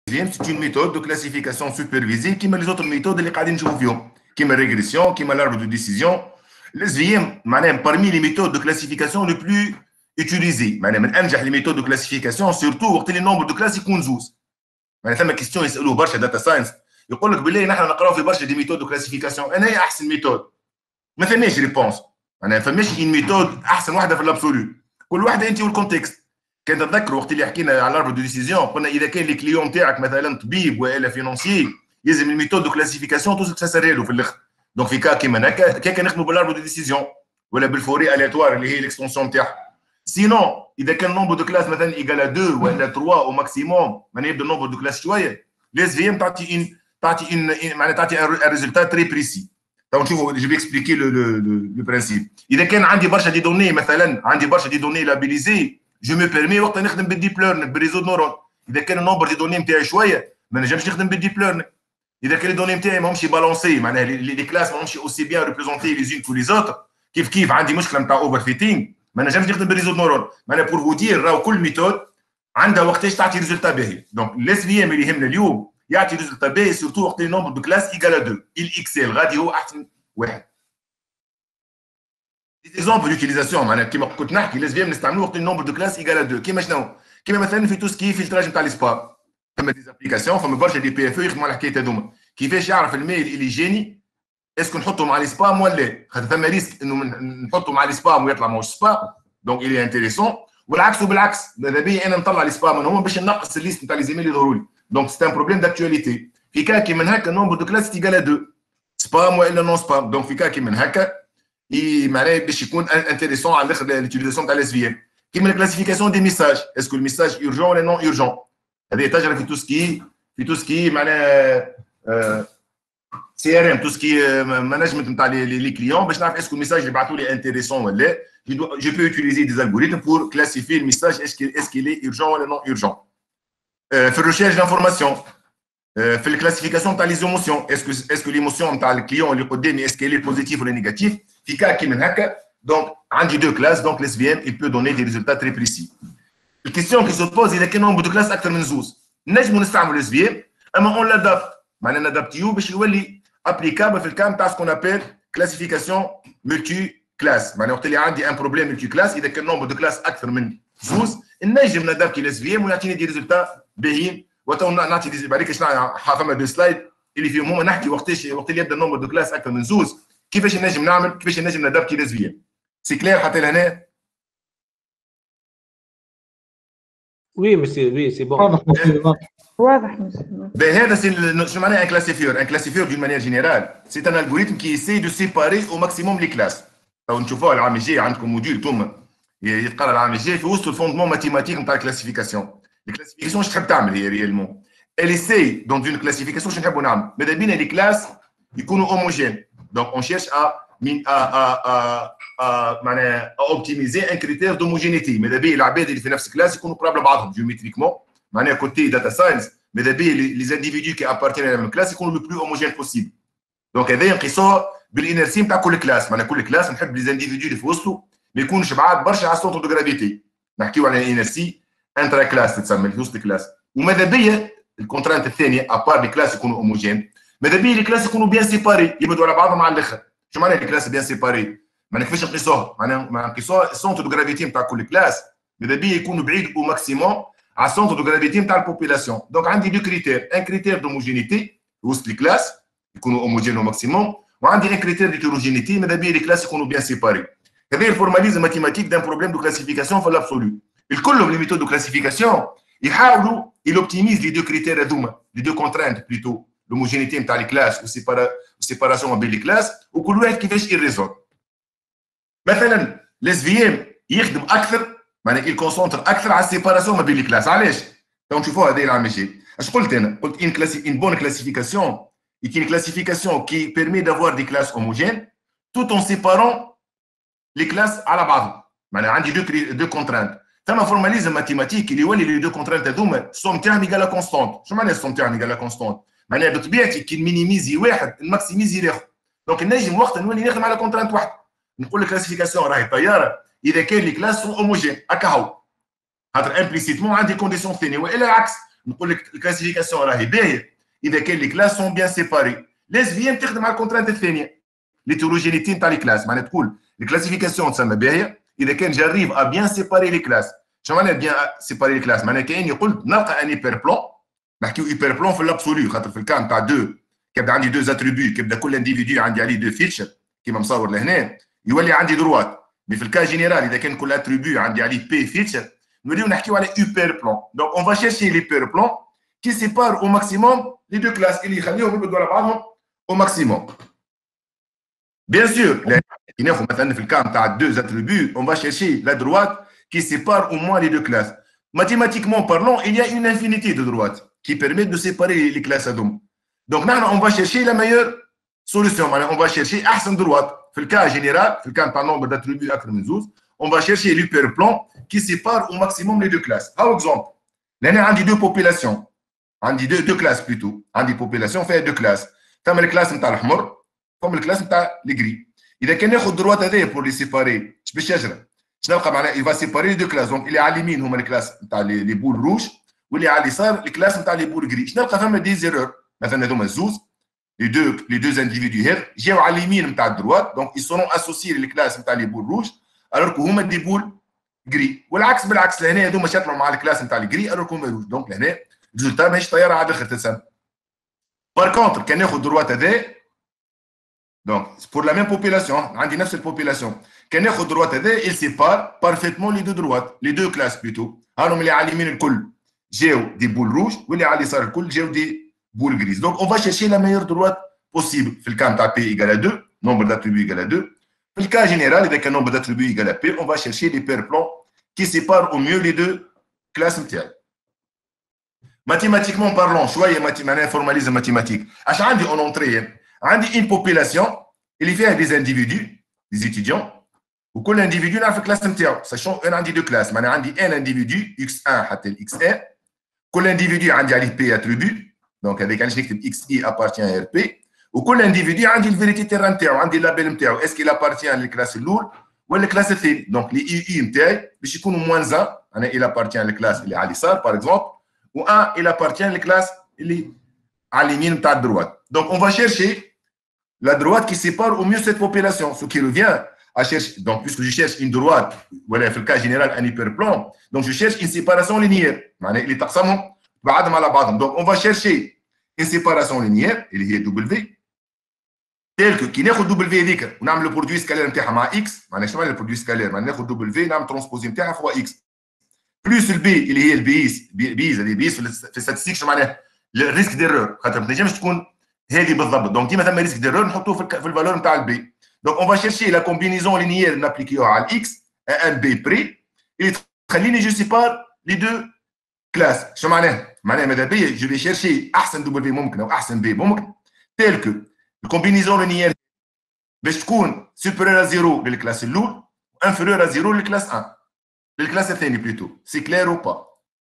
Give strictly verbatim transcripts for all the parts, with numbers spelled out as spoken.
c'est une méthode de classification supervisée qui met les autres méthodes اللي قاعدين نشوفوا فيهم كيما الريغريسيون كيما l'arbre de décision. الاس في ام معناها parmi les méthodes de classification les plus utilisées معناها من انجح les méthodes de classification surtout وقت اللي النومبر دو كلاس يكون زوز. معناها ثم كيستيون يسالوه برشا داتا ساينس يقول لك بالله نحن نقراو في برشا دي ميثود دو كلاسيفيكاسيون انا هي احسن ميثود ما ثماش ريبونس معناها فماش اون ميثود احسن واحده في الابسولو كل واحده انت والكونتكست. كان تتذكروا وقت اللي حكينا على الاربر دو ديسيزيون قلنا اذا كان لي كليون تاعك مثلا طبيب والا فينونسيي يلزم الميثود دو كلاسيفيكاسيون توصل تفسرها له في الاخر. دونك في كا كيما هكا كيكا نخدموا بالاربر دو ديسيزيون ولا بالفوري الياتوار اللي هي الاكستنسيون تاعها. سينون اذا كان نومبر دو كلاس مثلا ايكال اثنين ولا ثلاثة او ماكسيموم معناها يبدا النومبر دو كلاس شويه ليس في ام تعطي ان تعطي ان معناها تعطي ان ريزولتا تري بريسي. تو نشوفوا جو في اكسبليكي لو لو برانسيب. اذا كان عندي برشا دي دوني مثلا عندي برشا دي دوني لابيليزي جو مي بيرمي وقت نخدم بالديب ليرنينغ بالريزو نورون. اذا كان النومبر دي دوني نتاعي شويه ما نجمش نخدم بالديب ليرنينغ. اذا كان لي دوني نتاعي ماهمش بالونسي معناها لي كلاس ماهمش اوسي بيان ريبريزونتي لي زون كو لي زوتر كيف كيف عندي مشكله نتاع اوفر فيتينغ ما نجمش نخدم بالريزو نورون. معناها بور فو دير راهو كل ميثود عندها وقتاش تعطي ريزولتا باهي. دونك الاس في ام اللي يهمنا اليوم يعطي ريزولتا باهي سورتو وقت اللي نومبر دو كلاس ايكال اثنين الاكسل غادي هو احسن واحد. اكزومبل يوتيليزاسيون معناها كيما كنت نحكي الاس في ام نستعملوه وقت النومبر دو كلاس ايكال اثنين كيما شنو؟ كيما مثلا في تو سكي فلتراج نتاع لي سبام فما دي زابليكاسيون فما برشا دي بي اف او يخدموا على الحكايه هذوما كيفاش يعرف الميل اللي جاني اسكو نحطه مع لي سبام ولا لا خاطر ثما ريسك انه نحطه مع لي سبام ويطلع ماهوش سبام دونك الي انتريسون والعكس وبالعكس ماذا بيا انا نطلع لي سبام هما باش نقص الليست نتاع لي زيميل اللي يظهروا لي. دونك سي ان بروبليم داكتواليتي في كا كيما هكا النومبر دو كلاس ايكال اثنين سبام والا نون سبام. دونك في كا كيما هكا معناها باش يكون انتريسون على الاخر ليتيليزاسيون تاع الاس في ام. كيما الكلاسيفيكاسيون دي ميساج اسكو الميساج اورجون ولا نون اورجون هذه تجرى في تو سكي في تو سكي معناها سي ار ام تو سكي مانجمنت نتاع لي كليون باش نعرف اسكو الميساج اللي بعثوا لي انتريسون ولا لا. جو بو يوتيليزي دي الغوريثم بور كلاسيفي الميساج اسكو لي اورجون ولا نون اورجون. في الريشيرش دانفورماسيون في الكلاسيفيكاسيون تاع لي زيموسيون اسكو اسكو ليموسيون نتاع الكليون اللي قدامي اسكو لي بوزيتيف ولا نيجاتيف. في كا كيما هكا دونك عندي دو كلاس دونك الاس في ام il peut donner des résultats très précis. الكيستيون كي سو بوز اذا كان نومبر دو كلاس اكثر من زوز نجموا نستعملوا الاس في ام اما اون لادابت معناها نادابتيو باش يولي ابليكابل في الكام تاع سكون ابيل كلاسيفيكاسيون ملتي كلاس. معناها وقت اللي عندي ان بروبليم ملتي كلاس اذا كان نومبر دو كلاس اكثر من زوز نجم نادابتي الاس في ام ويعطيني دي ريزولتا باهيين. وتو نعطي دي بعديك فما دو سلايد اللي فيهم هما نحكي وقتاش وقت اللي يبدا النومبر دو كلاس اكثر من زوز كيفاش نجم نعمل كيفاش نجم نادابتي الاس في ام. سي كلير حتى لهنا؟ وي مسي وي سي بون واضح واضح مسي. هذا سي شنو معناها ان كلاسيفيور؟ ان كلاسيفيور دون مانيير جينيرال سي ان الغوريثم كي يسي دو سيباري او ماكسيموم لي كلاس. تو نشوفوها العام الجاي عندكم موديول انتم يتقرا العام الجاي في وسط الفوندمون ماتيماتيك نتاع الكلاسيفيكاسيون. الكلاسيفيكاسيون اش تحب تعمل هي ريالمون؟ elle essaye dans une classification شنو نحبوا نعمل؟ ماذا بينا لي كلاس يكونوا هوموجين. دونك اون شيرش ا من ا ا ا معناها اوبتيميزي ان كريتير دوموجينيتي. ماذا بيا العباد اللي في نفس الكلاس يكونوا قراب لبعضهم جيومتريكمون معناها كوتي داتا ساينس. ماذا بيا لي زانديفيدو كي ابارتيني لا كلاس يكونوا لو بلو هوموجين بوسيبل. دونك هذا نقيسوه بالانرسي نتاع كل كلاس. معناها كل كلاس نحب لي زانديفيدو اللي في وسطه ما يكونش بعاد برشا على السونتر دو جرافيتي. نحكيو على الانرسي انترا كلاس تتسمى في وسط الكلاس. وماذا بيا الكونترانت الثانيه ابار لي كلاس يكونوا هوموجين ماذا بيا لي كلاس يكونوا بيان سيباري يبعدوا على بعضهم على الاخر. شو معناها لي كلاس بيان سيباري؟ ما كيفاش نقيسوها؟ معناها ما نقيسوها السونتر دو جرافيتي نتاع كل كلاس ماذا بيا يكونوا بعيد او ماكسيموم على السونتر دو جرافيتي نتاع البوبيلاسيون. دونك عندي دو كريتير ان كريتير دوموجينيتي وسط لي كلاس يكونوا هوموجين او ماكسيموم وعندي ان كريتير ديتيروجينيتي ماذا بيا لي كلاس يكونوا بيان سيباري. هذا الفورماليزم ماتيماتيك دان بروبليم دو كلاسيفيكاسيون في الابسولو. الكل لي ميثود دو كلاسيفيكاسيون يحاولوا يلوبتيميز لي دو كريتير هذوما لي دو كونترانت بلوتو l'homogénéité نتاع لي كلاس والسيباراسيون ما بين لي كلاس وكل واحد كيفاش يريزولف. مثلا الاس في ام يخدم اكثر معناها يكونسونتر اكثر على السيباراسيون ما بين لي كلاس. علاش؟ تو نشوفوها هذه العام الجاي. اش قلت انا؟ قلت ان كلاسي ان بون كلاسيفيكاسيون est une classification qui permet d'avoir des classes homogènes tout en séparant les classes على بعضهم. معناها عندي دو دو كونترانت. ثم فورماليزم ماتيماتيك اللي يولي لي دو كونترانت هذوما السوم تاعهم ايكال كونستونت. شو معناها السوم تاعهم ايكال كونستونت؟ معناها بطبيعتي كي نمينيميزي واحد نماكسيميزي الاخر. دونك نجم وقت نولي نخدم على كونترانت واحد نقول لك كلاسيفيكاسيون راهي طياره اذا كان لي كلاس سون هوموجين هكا هو خاطر امبليسيتمون عندي كونديسيون ثانيه والا العكس نقول لك الكلاسيفيكاسيون راهي باهيه اذا كان لي كلاس سون بيان سيباري. لازم تخدم على الكونترانت الثانيه l'hétérogénéité نتاع لي كلاس. معناها تقول الكلاسيفيكاسيون تسمى باهيه اذا كان جاريف ا بيان سيباري لي كلاس. شنو معناها بيان سيباري لي كلاس؟ معناها كاني قلت نلقى ان هيبر بلون، نحكيو هيبر بلون في الابسوليو، خاطر في الكان نتاع دو كيبدا عندي دو اتريبيو، كيبدا كل انديفيديو عندي عليه دو فيتشر كيما مصور لهنا يولي عندي دروات. مي في الكا جينيرال اذا كان كل اتريبيو عندي عليه بي فيتشر نوليو نحكيو على هيبر بلون. دونك اون فا شيرشي ليبر بلون كي سيبار او ماكسيموم لي دو كلاس اللي يخليهم يبدوا على بعضهم au maximum. Bien sûr, dans deux attributs, on va chercher la droite qui sépare au moins les deux classes. Mathématiquement parlant, il y a une infinité de droites qui permettent de séparer les classes à deux. Donc, maintenant, on va chercher la meilleure solution. On va chercher la droite. Dans le cas général, dans le cas par nombre d'attributs, on va chercher l'hyperplan qui sépare au maximum les deux classes. Par exemple, là, on a deux populations. On dit deux, deux classes plutôt. On dit population fait deux classes. Comme la classe نتاع الحمر comme la classe نتاع الجري. اذا كان ناخذ الدروات هذايا بور لي سيباري اش باش يجرى؟ شنو نلقى معناها il va séparer les deux classes. دونك اللي على اليمين هما الكلاس نتاع لي بول روج واللي على اليسار الكلاس نتاع لي بول جري. شنو نلقى فما دي زيرور مثلا هذوما الزوز لي دو لي دو انديفيديو هير جاو على اليمين نتاع الدروات دونك ils seront associés للكلاس نتاع لي بول روج alors que هما دي بول جري. والعكس بالعكس لهنا هذوما شطلوا مع الكلاس نتاع الجري alors que هما روج. دونك لهنا الريزولتا ماهيش طياره على الاخر تتسمى. Par contre, quand on a droite à D, donc pour la même population, on dit neuf cette population. Quand on a droite à D, il sépare parfaitement les deux droites, les deux classes plutôt. Alors, les aliments le col, j'ai des boules rouges, ou les alisar le col, j'ai des boules grises. Donc, on va chercher la meilleure droite possible. Dans le cas de P égale à deux, nombre d'attributs égale à deux. Dans le cas général, avec un nombre d'attributs égale à P, on va chercher l'hyperplan qui sépare au mieux les deux classes entières. Mathématiquement parlant, شويه mathématique formalisme mathématique. اش عندي en entrée؟ عندي une population اللي فيها des individus, des étudiants وكل individu نعرف الكلاس نتاعو. sachant انا عندي deux classes، معناها عندي un individu إكس واحد حتى ال إكس واحد، كل individu عندي عليه P attribut، دونك هذاك علاش نكتب إكس إي appartient à R P، وكل individu عندي الفيريتي تيران نتاعو، عندي اللابيل نتاعو اسكي appartient للكلاس الاول ولا الكلاس الثاني. دونك لي اي اي نتاعي باش يكونوا موان واحد، انا il appartient للكلاس اللي على اليسار باغ اكزومبل، ou un, il appartient à la classe à l'ennemi de la droite. Donc, on va chercher la droite qui sépare au mieux cette population. Ce qui revient à chercher, donc, puisque je cherche une droite, voilà, dans le cas général, un hyperplan, donc je cherche une séparation linéaire. Donc, on va chercher une séparation linéaire, il y a W, tel que, qui n'est que W, on a le produit scalaire à X, on a le produit scalaire, on a le W, on a transposé fois X. Plus le B اللي هي البيس بيز اللي بيس في الستاتستيك معناها الريسك ديرور، خاطر ما تنجمش تكون هذه بالضبط. دونك ديما ثم ريسك ديرور نحطوه في الفالور نتاع البي. دونك اون فا شيرشي لا كومبينيزون لينيير نابليكيوها على الاكس ان بي بري اللي تخليني جو سيبار لي دو كلاس. شو معناها؟ معناها ماذا بيا جو في شيرشي احسن دبليو ممكن او احسن بي ممكن تيل كو الكومبينيزون لينيير باش تكون سوبيريور زيرو للكلاس الاول وانفيريور زيرو للكلاس واحد. للكلاس الثاني بلوتو. سي كلير او با؟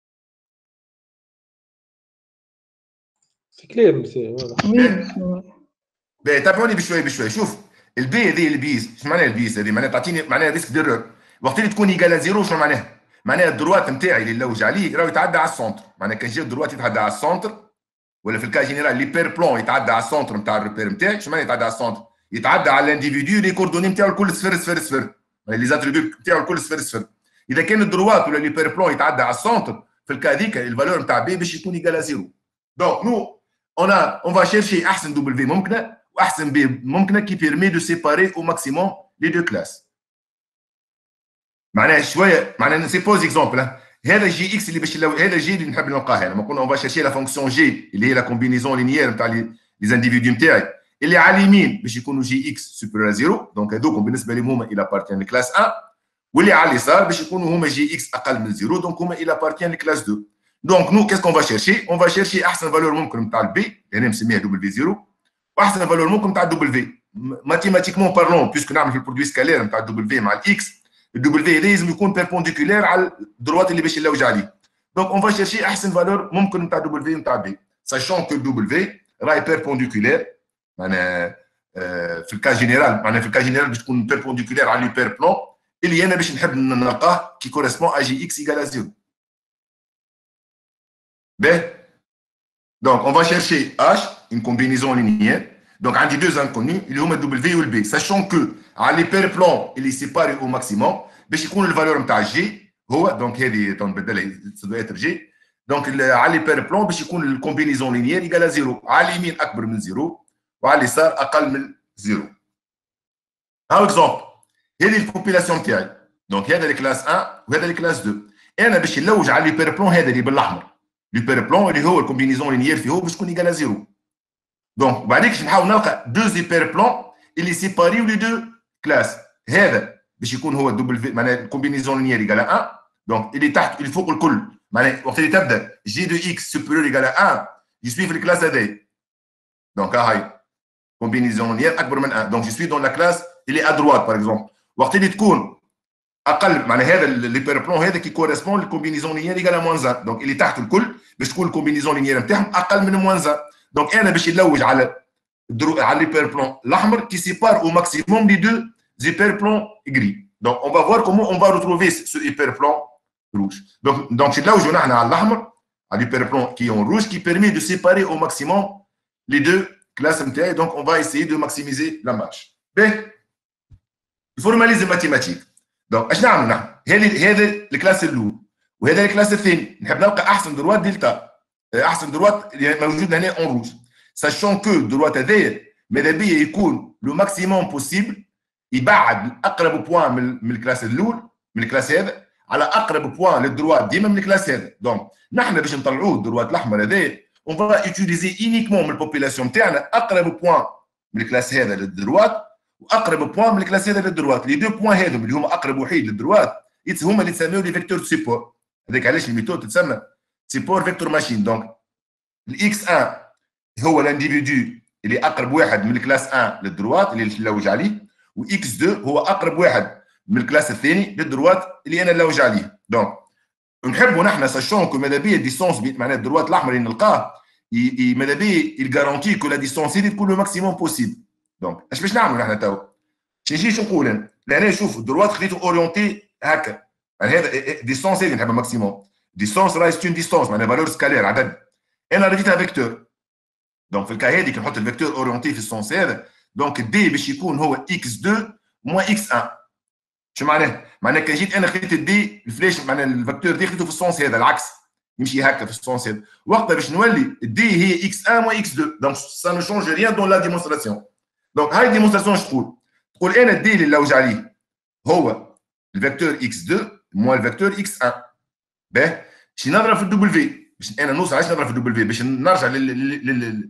سي كلير مسي واضح. باهي تابعوني بشوي بشوي. شوف البي هذه البيز، شو معناها البيز هذه؟ معناها تعطيني معناها ريسك ديرور. وقت اللي تكون ايجال زيرو شنو معناها؟ معناها الدروات نتاعي اللي نلوج عليه راهو يتعدى على السونتر. معناها كان جا الدروات يتعدى على السونتر ولا في الكا جينيرال ليبير بلون يتعدى على السونتر نتاع الريبير نتاعي. شو معناها يتعدى على السونتر؟ يتعدى على الانديفيديو اللي كوردوني نتاعو الكل صفر صفر صفر. لي زاتريبيو نتاعو الكل صفر صفر. اذا كان الدروات ولا ليبير بلون يتعدى على السونتر في الكا هذيك الفالور نتاع بي باش يكون ايجال زيرو. دونك نو اون اون فا شيرشي احسن دبليو ممكنه واحسن بي ممكنه كي بيرمي دو سيباري او ماكسيموم لي دو كلاس. معناها شويه معناها سي بوز اكزومبل. هذا جي اكس اللي باش هذا جي اللي نحب نلقاه. لما قلنا اون فا شيرشي لا فونكسيون جي اللي هي لا كومبينيزون لينيير نتاع لي زانديفيديو نتاعي اللي على اليمين باش يكونوا جي اكس سوبيريور زيرو. دونك هذوكم بالنسبه لهم هما الى بارتيان لكلاس واحد، واللي على اليسار باش يكونوا هما جي اكس اقل من زيرو دونك هما الى بارتيان لكلاس اثنين. دونك نو كيس كون فا شيرشي؟ اون فا شيرشي احسن فالور ممكن نتاع البي اللي نسميها دبليو زيرو واحسن فالور ممكن نتاع الدبليو. ماتيماتيكمون بارلون بيسكو نعمل في البرودوي سكالير نتاع الدبليو مع الاكس، الدبليو لازم يكون بيربونديكولير على الدروات اللي باش نلوج عليه. دونك اون فا شيرشي احسن فالور ممكن نتاع دبليو نتاع بي ساشون كو دبليو راهي بيربونديكولير. معناها في الكا جينيرال معناها في الكا جينيرال باش تكون بيربونديكولير على ليبير بلون اللي انا باش نحب نلقاه كي كوريسبون ا جي اكس ايكال زيرو. باهي Donc, on va chercher H, une combinaison linéaire. Donc, on a deux inconnus, il y a le W ou le B. Sachant que à l'hyperplan, il est séparé au maximum, باش يكون الفالور نتاع جي هو دونك هذه تنبدلها ça doit être G. Donc, على l'hyperplan باش يكون الكومبينيزون لينيير يقال زيرو. على اليمين أكبر من زيرو وعلى اليسار أقل من زيرو. Un exemple. هذه البوبيلاسيون تاعي. دونك هذا الكلاس واحد وهذا الكلاس اثنين. أنا باش نلوج على l'hyperplan هذا اللي بالأحمر. l'hyperplan اللي هو الكومبينيزون لينيير فيه هو باش تكون يقال زيرو. دونك بعديك باش نحاول نلقى دوز hyperplans اللي سيباريو لي دو كلاس. هذا باش يكون هو الدبل معناها الكومبينيزون لينيير يقال واحد. دونك اللي تحت اللي فوق الكل معناها وقت اللي تبدا جي دو اكس سوبيريور يقال واحد يسوي في الكلاس هذايا. دونك هاي كومبينيزون لينيير اكبر من واحد. دونك يسوي دون لا كلاس اللي ادروات باغ اكزومبل. وقت اللي تكون اقل معناها هذا الهيبربلان هذا كي كوريسبون للكومبينيزون لينيير يقال موان واحد. دونك اللي تحت الكل باش تكون الكومبينيزون لينيير نتاعهم اقل من موان واحد. دونك انا باش نلوج على على l'hyperplan l'axmar qui sépare au maximum les deux hyperplans gris. Donc on va voir comment on va retrouver ce hyperplan rouge. Donc donc c'est là où on a à l'axmar à l'hyperplan qui est en rouge qui permet de séparer au maximum les deux classes M T I. Donc on va essayer de maximiser la marge. Bien, il faut formaliser mathématiques. Donc اش نعمل نحن؟ هذه هذا الكلاس الاول وهذا الكلاس الثاني نحب نلقى احسن دروات دلتا احسن دروات اللي موجود هنا en rouge. Sachant que دروات هذايا ماذا بيا يكون لو ماكسيموم بوسيبل يبعد اقرب بوان من, من الكلاس الاول من الكلاس هذا على اقرب بوان للدروات ديما من الكلاس هذا. دونك نحن باش نطلعوا الدروات الاحمر هذايا اون فا يوتيليزي يونيكمون من البوبيلاسيون تاعنا اقرب بوان من الكلاس هذا للدروات واقرب بوان من الكلاس هذا للدروات. لي دو بوان هذم اللي هما اقرب وحيد للدروات هما اللي تسميو لي فيكتور سيبور. هذاك علاش الميثود تتسمى سيبور فيكتور ماشين. دونك الاكس واحد هو الانديفيدو اللي اقرب واحد من الكلاس واحد للدروات اللي نلوج عليه واكس اثنين هو اقرب واحد من الكلاس الثاني للدروات اللي انا نلوج عليه. دونك نحبوا نحن ساشون كو ماذا بيا الديستونس معناها الدروات الاحمر اللي نلقاه ماذا بيا يغارونتي كو لا ديستونس هذه تكون لو ماكسيموم بوسيبل. دونك اش باش نعملوا نحن توا؟ باش نجي شو نقول انا؟ لهنا شوف الدروات خليته اورينتي هكا يعني هذا ديستونس هذه نحبها ماكسيموم. ديستونس راهي ستون ديستونس معناها فالور سكالير عدد. انا رديتها فيكتور. دونك في الكا هذيك نحط الفيكتور اورينتي في السونس هذا. دونك دي باش يكون هو اكس اثنين موان اكس واحد. شو معناه؟ معناه كان جيت انا خليت الدي الفلاش معناه الفيكتور دي خليته في السونس هذا العكس يمشي هكا في السونس هذا. وقتها باش نولي الدي هي اكس واحد موان اكس اثنين. دونك سا نو شونج ريان دون لا ديمونستراسيون. دونك هاي الديمونستراسيون اش تقول؟ تقول انا الدي اللي نلوج عليه هو الفيكتور اكس اثنين موان الفيكتور اكس واحد. باه باش نضرب في الدبليو باش انا نوصل علاش نضرب في الدبليو باش نرجع لل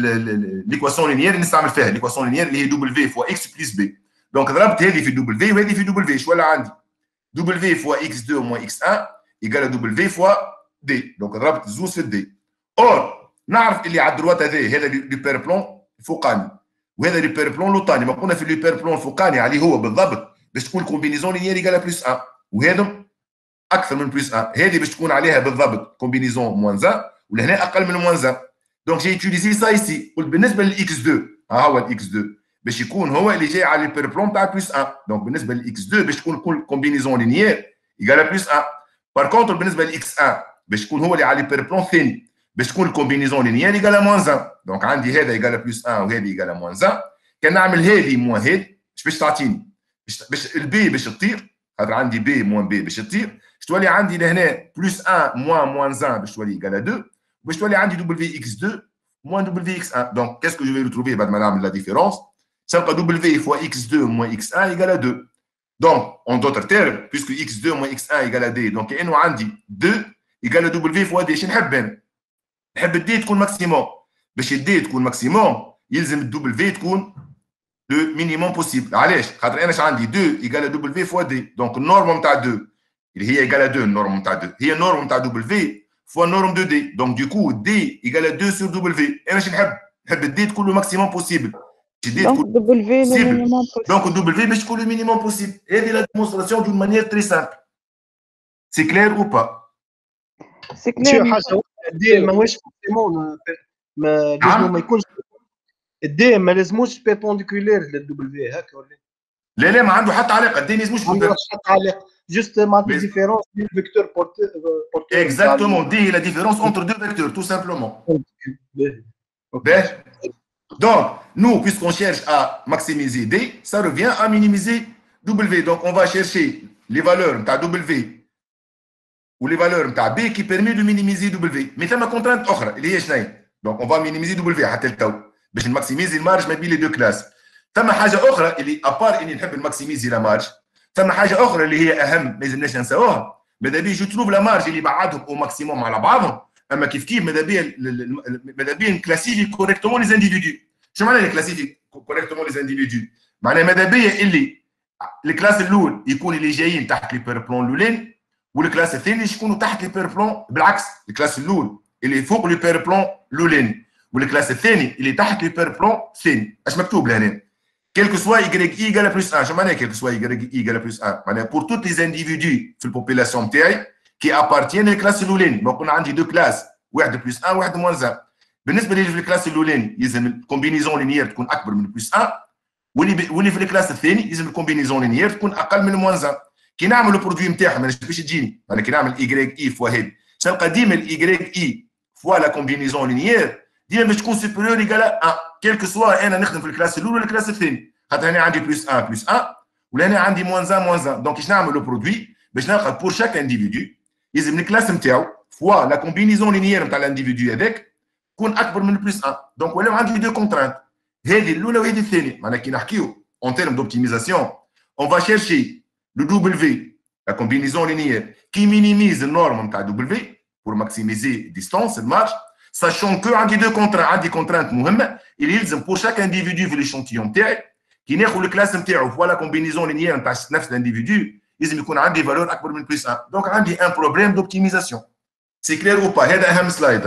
ليكواسيون لينيير اللي نستعمل فيها ليكواسيون لينيير اللي هي دبليو فوا اكس بلس بي. دونك ضربت هذه في دبليو وهذه في دبليو. شو ولا عندي؟ دبليو فوا اكس اثنين موان اكس واحد يقال دبليو فوا دي. دونك ضربت زوز في الدي. اور نعرف اللي على الدروات هذا هذا ليبيربلون الفوقاني وهذا ليبيربلون لوطاني. ما قلنا في ليبيربلون الفوقاني عليه هو بالضبط باش تكون كومبينيزون لينيير يقال بلس واحد وهذم اكثر من بلس واحد. هذه باش تكون عليها بالضبط كومبينيزون موان واحد ولهنا اقل من موان واحد. دونك جي يوتيليزي سا ايسي. قلت بالنسبه للاكس اثنين ها هو الاكس اثنين باش يكون هو اللي جاي على البيربلون تاع بلس واحد. دونك بالنسبه للاكس اثنين باش تكون كل كومبينيزون لينيير يقال بلس واحد. بار كونتر بالنسبه للاكس واحد باش تكون هو اللي على البيربلون الثاني باش تكون الكومبينيزون لينيير يقال موان واحد. دونك عندي هذا يقال بلس واحد وهذه يقال موان واحد. كان نعمل هذه موان هذه باش تعطيني باش البي باش تطير خاطر عندي بي موان بي باش تطير باش تولي عندي لهنا بلس واحد موان موان واحد باش تولي يقال اثنين باش تولي عندي دبليو اكس اثنين moins W x un. Donc, qu'est-ce que je vais retrouver بعد ما نعمل la différence? C'est que W fois x deux moins x un égale à deux. Donc, en d'autres termes, puisque x deux moins x un égale à d, donc كأنه عندي deux égale à W fois d. شنو نحب أنا؟ نحب الدي تكون ماكسيموم. باش الدي تكون ماكسيموم يلزم الدبليو تكون لو مينيموم بوسيبل. علاش؟ خاطر أنا اش عندي deux égale à W fois d. Donc, النورم نتاع deux اللي هي égale à deux النورم نتاع deux هي النورم نتاع W fois norme de D. Donc, du coup, D égale à deux sur W. Et là, je veux D تكون le maximum possible. Donc, W le minimum possible. Donc, W باش تكون le minimum possible. Et c'est la démonstration d'une manière très simple. C'est clair ou pas? C'est clair. D ماهوش فورسيمون ما لازم ما يكونش الدي ما لازموش بيربونديكولير للدبليو هكا ولا لا لا ما عنده حتى علاقه. الدي ما لازموش حتى علاقه juste ma différence du vecteur porteur. Exactement, dit la différence entre deux vecteurs, tout simplement. Okay. Donc, nous, puisqu'on cherche à maximiser D, ça revient à minimiser W. Donc, on va chercher les valeurs de W ou les valeurs de B qui permettent de minimiser W. Mais il y a une contrainte autre, il y a donc on va minimiser W حتى التو باش نماكسيميزي المارج ما بين les deux classes. ثم حاجه اخرى اللي ابار اني نحب نماكسيميزي لا مارج، ثم حاجه اخرى اللي هي اهم ما لازمناش ننساوها، ماذا بيا جو تروف لا مارج اللي بعدهم او ماكسيموم على بعضهم، اما كيف كيف ماذا بيا ماذا بيا نكلاسيفي كوريكتومون لي زانديفيدو. شنو معناها نكلاسيفي كوريكتومون لي زانديفيدو؟ معناها ماذا بيا اللي الكلاس الاول يكون اللي جايين تحت لي بير بلون الاولين، والكلاس الثاني يكونوا تحت لي بير بلون بالعكس، الكلاس الاول اللي فوق لي بير بلون الاولين، والكلاس الثاني اللي تحت لي بير بلون الثاني. اش مكتوب لهنا؟ كيلكو سوا يغريك اي ايكال بلس واحد. شنو معناها كيلكو سوا يغريك اي ايكال بلس واحد؟ معناها بور توت لي زانديفيدو في البوبيلاسيون تاعي كي ابارتيان للكلاس الاولاني. دونك قلنا عندي دو كلاس، واحد بلس واحد واحد موان واحد. بالنسبه لي في الكلاس الاولاني يلزم الكومبينيزون لينيير تكون اكبر من بلس واحد، واللي واللي في الكلاس الثاني يلزم الكومبينيزون لينيير تكون اقل من موان واحد. كي نعمل البرودوي نتاعهم ماناش باش تجيني، انا كي نعمل ايكغيك اي فوا هذه تلقى ديما الايكغيك اي فوا لا كومبينيزون لينيير ديما باش تكون سوبيريور ايكال واحد، كيلكو سوا انا نخدم في الكلاس الاول ولا الكلاس الثاني، خاطر هنا عندي بلس واحد بلس واحد ولا هنا عندي موان واحد موان واحد. دونك كيش نعمل لو برودوي باش نلقى بور شاك انديفيدو يلزم الكلاس نتاعو فوا لا كومبينيزون لينيير نتاع الانديفيدو هذاك تكون اكبر من بلس واحد. دونك ولاو عندي دو كونترانت، هذه الاولى وهذه الثانيه. معناها كي نحكيو اون تيرم دوبتيميزاسيون اون فا شيرشي لو دبليو la combinaison linéaire qui minimise la norme de W pour maximiser la distance, la marge, sachant que on a deux contraintes, des contraintes importantes, il y a pour chaque individu de l'échantillon qui n'est que la classe ou la combinaison linéaire de neuf individus, il y a des valeurs plus plus un. Donc, on a un problème d'optimisation. C'est clair ou pas? C'est un slide.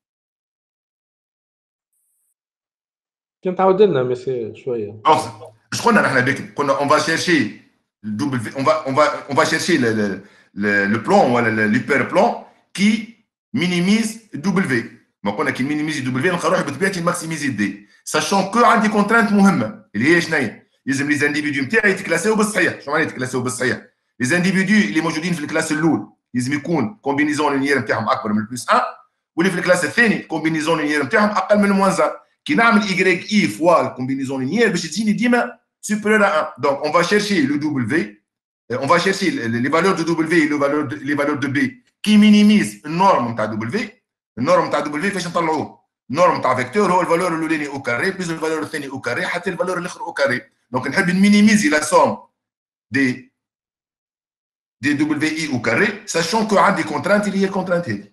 كنت عاود لنا مسي شويه. Je crois qu'on va chercher W, on va, on va, on va chercher le, le, le, le plan, l'hyperplan qui minimise W. Donc, on a qui minimise W, on va chercher maximiser D. Sachant que on a des contraintes مهمة. اللي هي شنو هي؟ لازم les individus نتاعي يتكلاسيو بالصحيح. شنو معناها يتكلاسيو بالصحيح؟ les individus اللي موجودين في الكلاس الأول لازم يكون كومبينيزون لينيير نتاعهم أكبر من بلس واحد، واللي في الكلاس الثاني كومبينيزون لينيير نتاعهم أقل من موان واحد. كي نعمل Y I فوا الكومبينيزون لينيير باش تجيني ديما supérieur à un. Donc, on va chercher le W, on va chercher les valeurs de W et les valeurs de, les valeurs de B qui minimisent une norme de W. Une norme de W, فاش نطلعوه؟ norme de vecteur هو الفالور الاولاني au carré plus الفالور الثاني au carré حتى الفالور الاخر au carré. Donc, نحب نمينيميزي la somme des des W I au carré, sachant que عندي contrainte اللي هي الكونترانت هذه.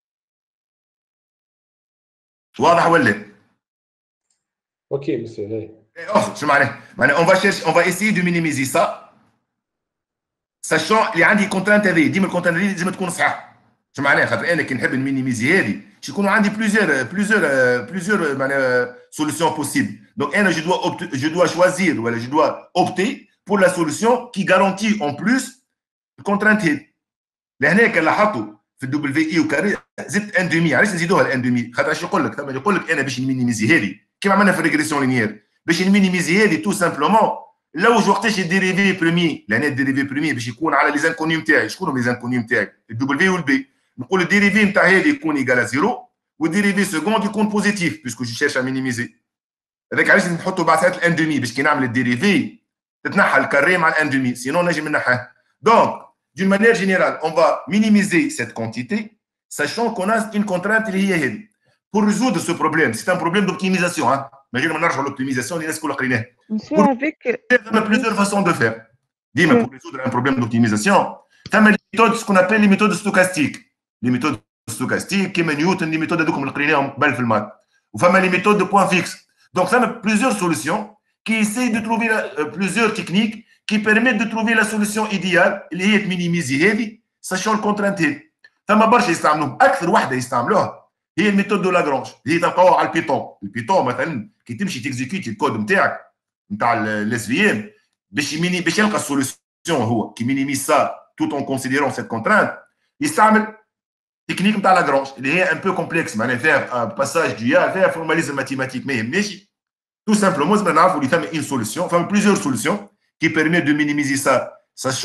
واضح ولا؟ اوكي مسيو هاي. شو معناه؟ معناه on va chercher, on va essayer de minimiser ça, sachant اللي عندي كونترانت هذه ديما الكونترانت هذه لازم تكون صحيحه. شو معناه؟ خاطر انا كي نحب نمينيميزي هذه باش يكونوا عندي بليزيور بليزيور بليزيور معناها سوليسيون بوسيبل. دونك انا جو دوا جو دوا شوازير ولا جو دوا اوبتي بور لا سوليسيون كي غارونتي اون بلوس الكونترانت هذه. لهنا كان لاحظتوا في الدبليو اي وكاري زدت ان دومي. علاش نزيدوها الان دومي؟ خاطر اش يقول لك؟ ثم يقول لك انا باش نمينيميزي هذه كيما عملنا في الريغريسيون لينيير باش نمينيميزي هذه تو سامبلومون لوج وقتاش الديريفي برومي، لان الديريفي برومي باش يكون على لي زانكوني نتاعي. شكون هما لي زانكوني نتاعي؟ الدبليو والبي. نقول الديريفي نتاع هذه يكون ايكال زيرو والديريفي سكوند يكون بوزيتيف بيسكو جو شيرش ا مينيميزي. هذاك علاش نحطوا بعد ساعات الان دومي باش كي نعمل الديريفي تتنحى الكاري مع الان دومي، سينون نجم ننحاه. دونك d'une manière générale on va minimiser cette quantité sachant qu'on a une contrainte اللي هي هذه. Pour résoudre ce problème, c'est un problème d'optimisation. Hein. Mais je vais revenir sur l'optimisation. Il y a plusieurs façons de faire. Dis-moi, pour résoudre un problème d'optimisation, il y a des méthodes, ce qu'on appelle les méthodes stochastiques. Les méthodes stochastiques, comme Newton, les méthodes de ou les méthodes de points fixes. Donc, il y a plusieurs solutions qui essayent de trouver euh, plusieurs techniques qui permettent de trouver la solution idéale, اللي هي minimiser هذه, sachant le contrainte. Il y a برشا يستعملوهم. أكثر واحدة يستعملوها هي الميثود دو لاغرانج. هي تلقاوها على البيتون. البيتون مثلا كي تمشي تكزيكيوتي الكود نتاعك نتاع الاس في ام باش يميني باش يلقى السوليسيون هو كي مينيميز سا توت اون كونسيديرون سيت كونترانت يستعمل تكنيك نتاع لاغرانج اللي هي ان بو كومبلكس معناها فيها باساج دو يا فيها فورماليزم ماتيماتيك ما يهمناش. تو سامبلومون لازم نعرفوا اللي ثم اون سوليسيون فما بليزيور سوليسيون كي بيرمي دو مينيميزي سا sachant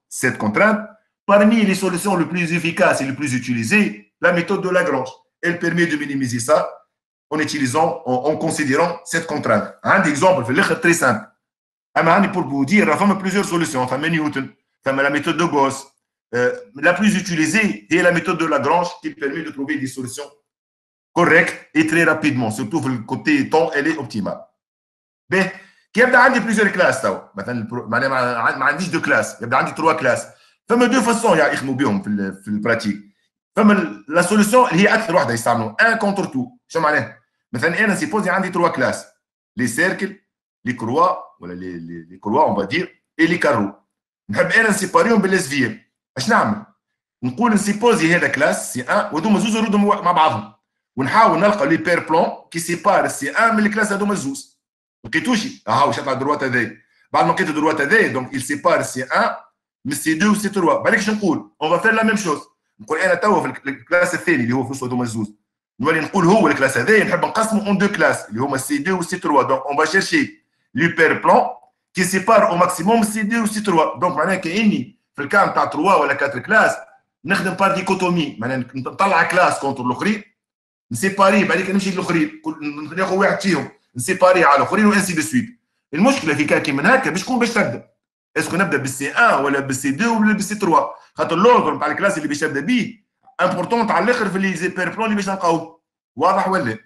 cette contrainte, parmi les solutions les plus efficaces et les plus utilisées, la méthode de Lagrange. Elle permet de minimiser ça en utilisant, en, en considérant cette contrainte. Un exemple, c'est très simple. Pour vous dire, il y a plusieurs solutions. Il y a Newton, il y a la méthode de Gauss. Euh, la plus utilisée est la méthode de Lagrange qui permet de trouver des solutions correctes et très rapidement. Surtout le côté temps, elle est optimale. Mais il y a plusieurs classes. Maintenant, ما عنديش deux classes. Il y a trois classes. فما deux façons يخدموا بهم في في البراتيك. فما la solution هي اكثر واحده يستعملوا un contre tout. شو معناه؟ مثلا انا سيبوزي عندي trois classes. Les cercles, les croix, ولا les les les croix on va dire et les carreaux. نحب انا نسيباريهم بالاسفير. اش نعمل؟ نقول نسيبوزي هذا كلاس سي واحد وهذوما زوز نردهم مع بعضهم ونحاول نلقى لي بير بلون كي سيبار سي واحد من الكلاس هذوما زوز. ما لقيتوش ها واش يطلع الدروات هذايا. بعد ما لقيت الدروات هذايا دونك il سيبار سي واحد من سي اثنين وسي ثلاثة. بالك شنو نقول؟ اون فا فير لا ميم شوز. نقول انا توا في الكلاس الثاني اللي هو في وسط هذوما الزوز نولي نقول هو الكلاس هذايا نحب نقسمه اون دو كلاس اللي هما سي اثنين وسي ثلاثة. دونك اون فا شيرشي لي بير بلون كي سيبار او ماكسيموم سي اثنين وسي ثلاثة. دونك معناها كاني في الكام تاع ثلاثة ولا أربعة كلاس نخدم بار ديكوتومي معناها نطلع كلاس كونتر الاخرين نسيباري بعديك نمشي للاخرين ناخذ واحد فيهم نسيباري على الاخرين وانسي دو سويت. المشكله في كاكي من هكا باش تكون باش تبدا اسكو نبدا بالسي واحد ولا بالسي اثنين ولا بالسي ثلاثة خاطر اللوردر نتاع الكلاس اللي باش تبدا بيه امبورتون تاع الاخر في لي بير بلون اللي باش نلقاوه. واضح ولا؟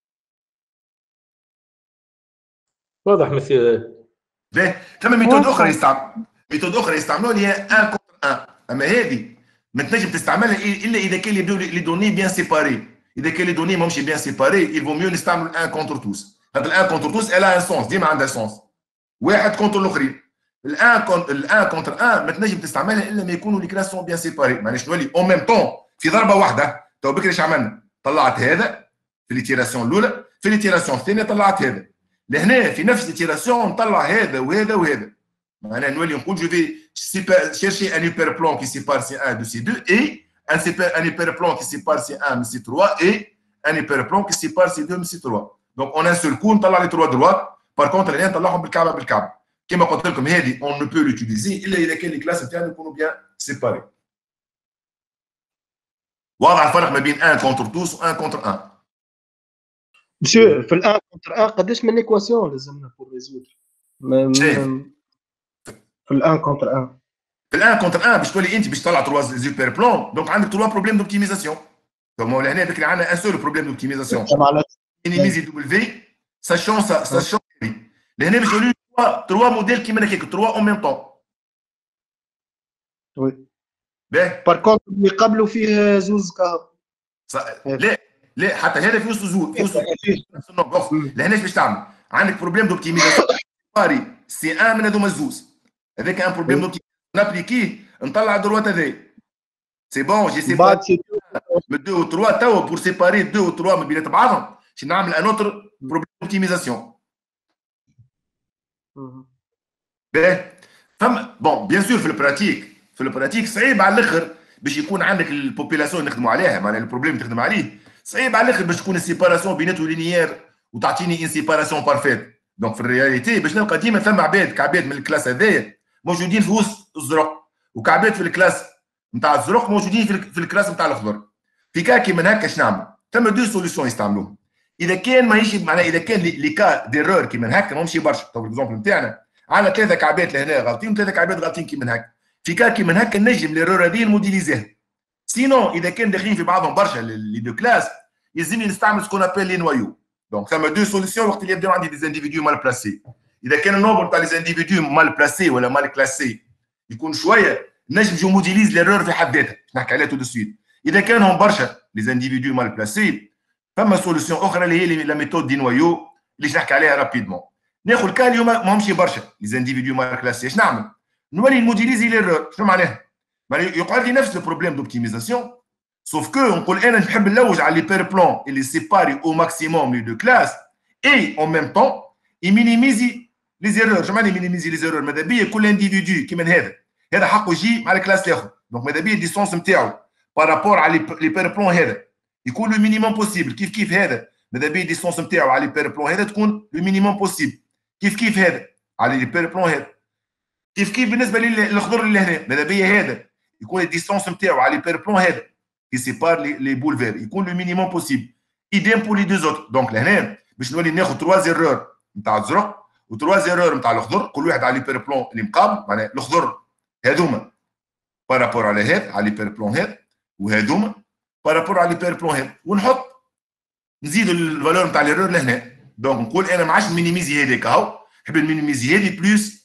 واضح مسيو. باهي ثم ميثود اخرى يستعمل ميثود اخرى يستعملوها اللي هي واحد كونتر واحد. اما هذه ما تنجم تستعملها الا اذا كان يبداو لي دوني بيان سيباري. اذا كان لي دوني ماهمش بيان سيباري il vaut mieux نستعمل واحد كونتر توس. خاطر واحد كونتر توس elle a un sens ديما عندها سونس. واحد كونتر الاخرين. الان كونتر الان كونتر واحد ما تنجم تستعملها الا ما يكونوا لي كلاس سون بيان سيباري. معناش نولي اون ميم طون في ضربه واحده. تو بكري اش عملنا؟ طلعت هذا في ليتيراسيون الاولى في ليتيراسيون الثانيه طلعت هذا. لهنا في نفس ليتيراسيون نطلع هذا وهذا وهذا. معناها نولي نقول جو في chercher un hyperplan qui sépare C un de C deux et un, un hyperplan qui sépare C un de C trois et un hyperplan qui sépare C deux de C trois. Donc en un seul coup نطلع لي trois droites. Par contre اللي نطلعهم بالكعبه بالكعبه. كما قلت لكم هذه on ne peut l'utiliser الا اذا كان الكلاس نتاعنا يكونوا بيان سيباري. واضح الفرق ما بين واحد كونتر توس و واحد كونتر واحد. مسيو في الان كونتر ان قداش من ايكواسيون لازمنا بور ريزودر؟ في الان كونتر ان في الان كونتر واحد باش تولي انت باش تطلع تروا زوبر بلون دونك عندك تروا بروبليم دوبتيميزاسيون. دونك هنا بكري عندنا ان سول بروبليم دوبتيميزاسيون مينيميزي دبل في ساشون ساشون لهنا باش يولي تروا موديل كيما هكاك تروا اون ميم طون. وي باهي بار كونتر اللي قبله فيه زوز كهرباء. لا لا حتى هذا في وسط زوز في وسط لهناش باش تعمل عندك بروبليم دوبتيميزاسيون باري سي واحد من هذوما الزوز هذاك ان بروبليم دوبتيميزاسيون نابليكيه نطلع الدروات هذايا سي بون جي سيباري من اثنين و ثلاثة توا بور سيباري اثنين و ثلاثة من بينات بعضهم باش نعمل ان اوتر بروبليم دوبتيميزاسيون. باهي فما بون بيان سور في البراتيك في البراتيك صعيب على الاخر باش يكون عندك البوبيلاسيون نخدموا عليها معناها البروبليم تخدم عليه صعيب على الاخر باش تكون السيباراسيون بيناتو لينيير وتعطيني ان سيباراسيون بارفيت. دونك في الرياليتي باش نلقى ديما ثم عباد كعباد من الكلاس هذايا موجودين في وسط الزرق وكعباد في الكلاس نتاع الزرق موجودين في, في الكلاس نتاع الاخضر. في كاكي من هكا اش نعمل؟ ثم دو سوليسيون يستعملوهم. اذا كان ماهيش معناها اذا كان لي كا ديرور كي من هكا ماهمش برشا. تو الاكزومبل نتاعنا عندنا ثلاثه كعبات لهنا غالطين وثلاثه كعبات غالطين كي من هكا. في كاكي من هكا نجم ليرور هذه الموديليزيها. سينون اذا كان داخلين في بعضهم برشا لي دو كلاس يلزمني نستعمل سكون ابل لي نوايو. دونك ثم دو سوليسيون وقت اللي يبداو عندي دي زانديفيديو مال بلاسي. اذا كان النومبر تاع لي زانديفيديو مال بلاسي ولا مال كلاسي يكون شويه نجم جو موديليز ليرور في حد ذاتها نحكي عليها تو دو سويت. اذا كانهم برشا لي زانديفيديو مال بلاسي فما سوليسيون اخرى اللي هي لا ميثود دي نوايو اللي نحكي عليها رابيدمون. ناخذ الكا اليوم ماهمش برشا لي زانديفيديو مال كلاسي اش نعمل؟ نولي نموديليزي ليرور. شنو معناها؟ معناها يقعد لي نفس البروبليم دوبتيميزاسيون سوف كو نقول انا نحب نلوج على لي بير بلون اللي سيباري او ماكسيموم لي دو كلاس اي اون ميم طون يمينيميزي لي زيرور. شنو معناها يمينيميزي لي زيرور؟ ماذا بيا كل انديفيدو كيما هذا هذا حقه يجي مع الكلاس الاخر. دونك ماذا بيا الديستونس نتاعو بارابور على لي بير بلون هذا يكون لو مينيموم بوسيبل. كيف كيف هذا ماذا بيا الديستونس نتاعو على لي بير بلون هذا تكون لو مينيموم بوسيبل. كيف كيف هذا على لي بير بلون هذا كيف كيف بالنسبه للخضر اللي هنا ماذا بيا هذا يكون الديستونس نتاعو على لي بلون هذا كي سيبار لي بول فير يكون لو مينيموم بوسيبل ايديم بور لي دو زوتر دونك لهنا باش نولي ناخذ تروا زيرور نتاع الزرق وتروا زيرور نتاع الخضر كل واحد على لي بلون اللي مقابل معناها الخضر هذوما بارابور على هذا على لي بلون هذا وهذوما بارابور على لي بلون هذا ونحط نزيد الفالور نتاع ليرور لهنا دونك نقول انا ما عادش مينيميزي هذاك اهو نحب نمينيميزي هذه بلوس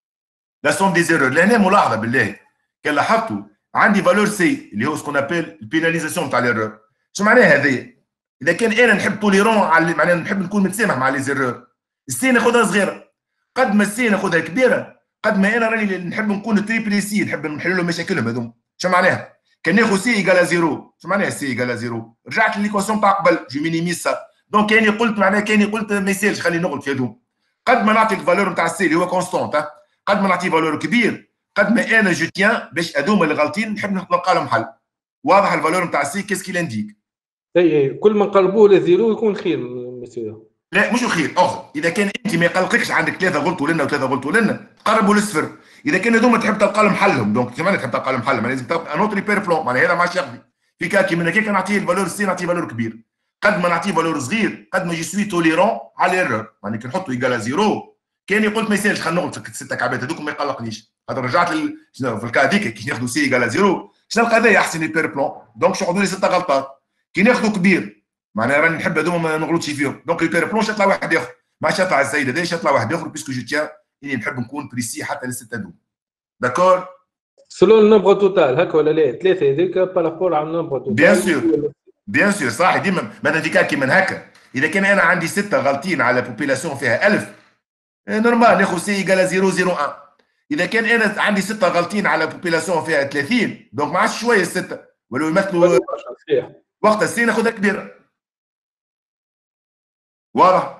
لا سوم دي زيرور لهنا ملاحظه بالله كان لاحظتوا عندي فالور سي اللي هو سكون ابيل البيناليزاسيون تاع ليرور شو معناها هذه؟ اذا كان انا نحب توليرون على معناها نحب نكون متسامح مع لي زيرور السي ناخذها صغيره قد ما السي ناخذها كبيره قد ما انا راني نحب نكون تريبلي سي نحب نحل لهم مشاكلهم هذوما شو معناها؟ كان ناخذ سي ايكال زيرو شو معناها سي ايكال زيرو؟ رجعت لليكواسيون تاع قبل جو مينيميز سا دونك كاني قلت معناها كاني قلت ما يسالش خليني نغلط في هذوما قد ما نعطي الفالور نتاع السي اللي هو كونستونت قد ما نعطي فالور كبير قد ما انا جو تيان باش هذوما اللي غالطين نحب نلقى لهم حل واضح الفالور نتاع السي كيسكي لانديك اي كل ما نقلبوه لزيرو يكون خير مسيو لا مش خير اخر اذا كان انت ما يقلقكش عندك ثلاثه غلطوا لنا وثلاثه غلطوا لنا قربوا للصفر اذا كان هذوما تحب تلقى لهم حلهم دونك كمان تحب تلقى لهم حل ما لازم تلقى نوتري بير بلون معناها هذا ما عادش يقضي في كاكي من هكاك نعطيه الفالور السي نعطيه فالور كبير قد ما نعطيه فالور صغير قد ما جو سوي توليرون على الايرور معناها كي نحطوا ايكال زيرو كاني قلت ما يسالش خلينا نغلط في السته كعبات هذوك ما يقلقنيش خاطر رجعت لل... في الكا هذيك كي ناخذوا سي ايكال زيرو باش نلقى هذايا احسن لي بير بلون دونك شو يقعدوا لي سته غلطات كي ناخذوا كبير معناها راني نحب هذوما ما نغلطش فيهم دونك لي بير بلون يطلع واحد اخر ما عادش يطلع السيد هذا يطلع واحد اخر بيسكو جو تيان اني نحب نكون بريسي حتى للسته هذوما داكور سلو النمبر توتال هكا ولا لا ثلاثه هذيك بارابور على النمبر توتال بيان سور بيان سور صح ديما مثلا في كاكي من هكا اذا كان انا عندي سته غالطين على بوبيلاسيون فيها ألف نورمال ناخذ سي ايكال صفر صفر واحد اذا كان انا عندي سته غالطين على بوبيلاسيون فيها ثلاثين دونك ما عادش شويه السته ولو يمثلوا وقت السي ناخذها كبيره واضح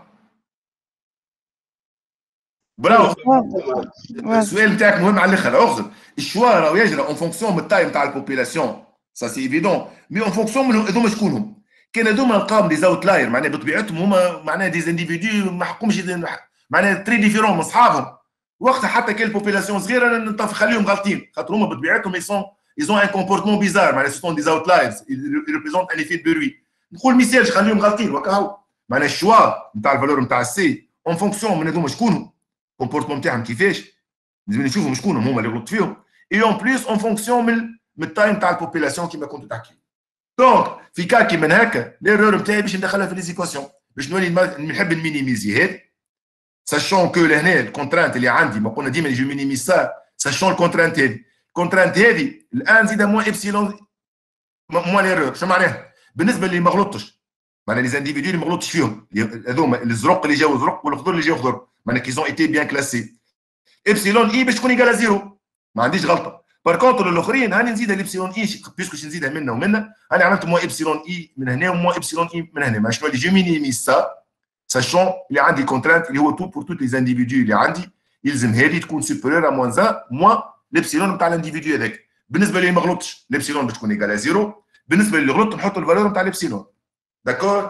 برافو السؤال نتاعك مهم على الاخر اغزر الشوا راهو يجرى اون فونكسيون من التايم تاع البوبيلاسيون سا سي ايفيدون مي اون فونكسيون من هذوما شكونهم كان هذوما نلقاهم دي زاوتلاير معناها بطبيعتهم هما معناها دي انديفيدو ما حكمش معناها تري ديفيرون من اصحابهم وقتها حتى كان البوبيلاسيون صغيره نخليهم غالطين خاطر هما بطبيعتهم يسون يزون ان كومبورتمون بيزار معناها سون دي زاوتلايرز ريبريزونت ان ايفي دو بروي نقول ميساج خليهم غالطين وكاهو معناها الشوا نتاع الفالور نتاع السي اون فونكسيون من هذوما شكونهم الكومبورتمون نتاعهم كيفاش لازم نشوفهم شكونهم هما اللي غلطت فيهم اي اون بليس اون فونكسيون من من التايم تاع البوبيلاسيون كيما كنت تحكي دونك في كاكي من هكا ليرور نتاعي باش ندخلها في ليزيكواسيون باش نولي نحب نمينيميزي هذا ساشون كو لهنا الكونترانت اللي عندي ما قلنا ديما جو مينيميز سا ساشون الكونترانت هذه الكونترانت هذه الان زيد موان ابسيلون موان ليرور شو معناها بالنسبه اللي ما غلطتش معناها لي زانديفيدو اللي ما غلطتش فيهم هذوما الزرق اللي جاوا زرق والخضر اللي جاوا خضر معناها كيزون ايتي بيان كلاسي ابسيلون اي باش تكون ايكال زيرو ما عنديش غلطه بار كونتر الاخرين هاني نزيدها لابسيلون اي بيسكو نزيدها منا ومنا انا عملت موا ابسيلون اي من هنا وموا ابسيلون اي من هنا معناها شنو اللي جو مينيميز سا ساشون اللي عندي كونترانت اللي هو تو بور توت لي زانديفيدو اللي عندي يلزم هذه تكون سوبيريور ا موان واحد موان لابسيلون نتاع الانديفيدو هذاك بالنسبه اللي ما غلطش لابسيلون باش تكون ايكال زيرو بالنسبه اللي غلط نحط الفالور نتاع لابسيلون داكور